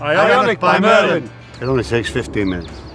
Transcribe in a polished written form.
Ionic by Merlyn. It only takes 15 minutes.